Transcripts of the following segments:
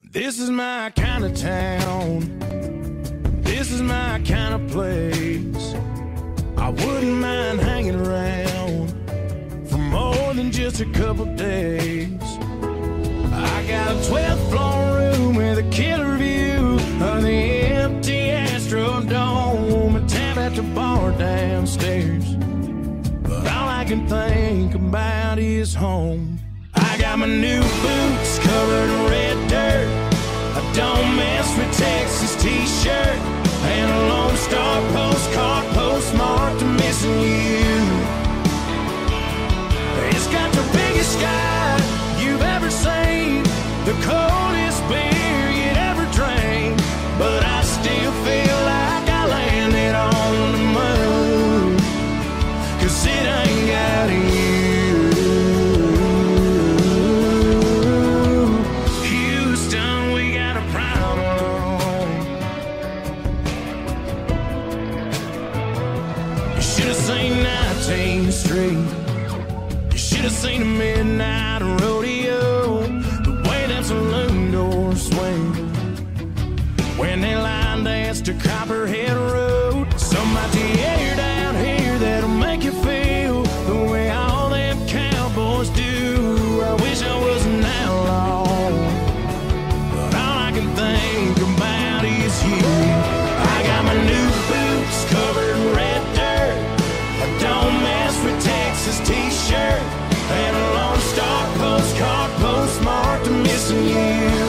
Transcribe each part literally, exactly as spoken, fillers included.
This is my kind of town. This is my kind of place. I wouldn't mind hanging around for more than just a couple days. I got a twelfth floor room with a killer view of the empty Astrodome, a tab at the bar downstairs. But all I can think about is home. I got my new boots covered in red dirt, I don't mess with Texas t-shirt, and a Lone Star postcard postmarked missing you. It's got the biggest sky you've ever seen, the coldest beer you'd ever drink, but I still feel like I landed on the moon, 'cause it ain't got you. nineteenth Street, you should have seen a midnight rodeo, the way that saloon doors swing when they line dance to Copperhead Road. Some idea down here that'll make you feel the way all them cowboys do. I wish I was an outlaw, but all I can think about is you. I got my new boots covered in red dirt, don't mess with Texas t-shirt, and a Lone Star postcard postmarked missing you.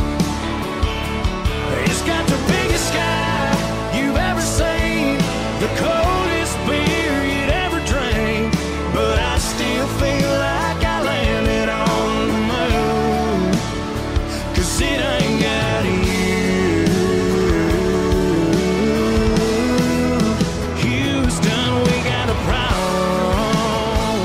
It's got the biggest sky you've ever seen, the coldest beer you'd ever drink, but I still feel like I landed on the moon, 'cause it ain't got you. Houston, we got a problem.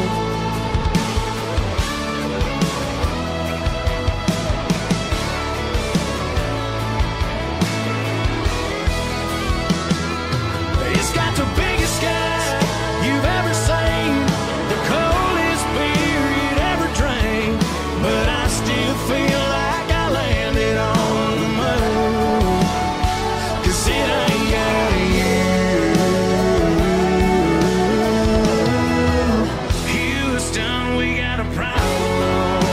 It's got the biggest sky you've ever seen, the coldest beer you'd ever drink, but I still feel like I landed on the moon, 'cause it ain't got you. Houston, we got a problem.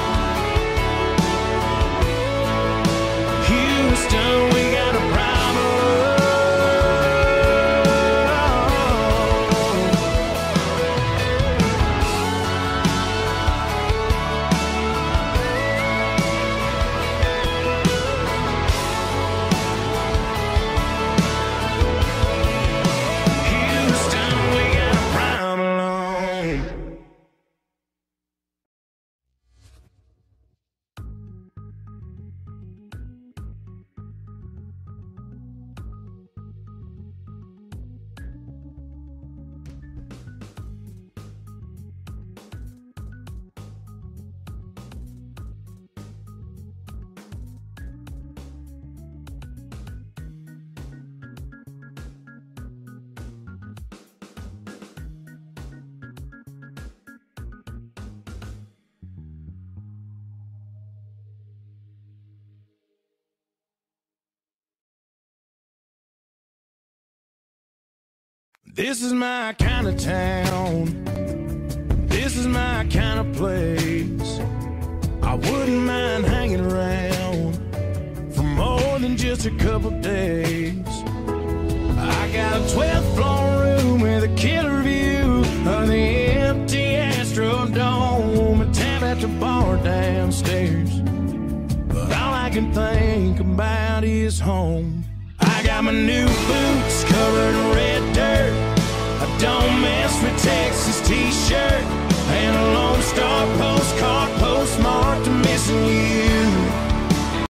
Houston, we got a problem. Houston, we got a problem. This is my kind of town. This is my kind of place. I wouldn't mind hanging around for more than just a couple days. I got a twelfth floor room with a killer view of the empty Astrodome, a tab at the bar downstairs. But all I can think about is home. I got my new boots covered in red dirt, I don't mess with Texas t-shirt, and a Lone Star postcard postmarked missing you.